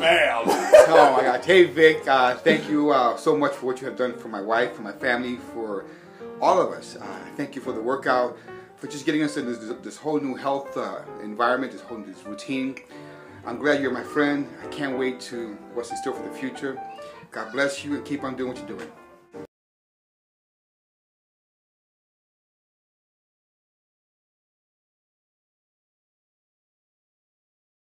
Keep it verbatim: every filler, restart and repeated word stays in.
man. Oh my God. Hey Vic, uh, thank you uh, so much for what you have done for my wife, for my family, for all of us. Uh, thank you for the workout, for just getting us in this, this whole new health uh, environment, this whole this routine. I'm glad you're my friend. I can't wait to what's in store for the future. God bless you and keep on doing what you're doing.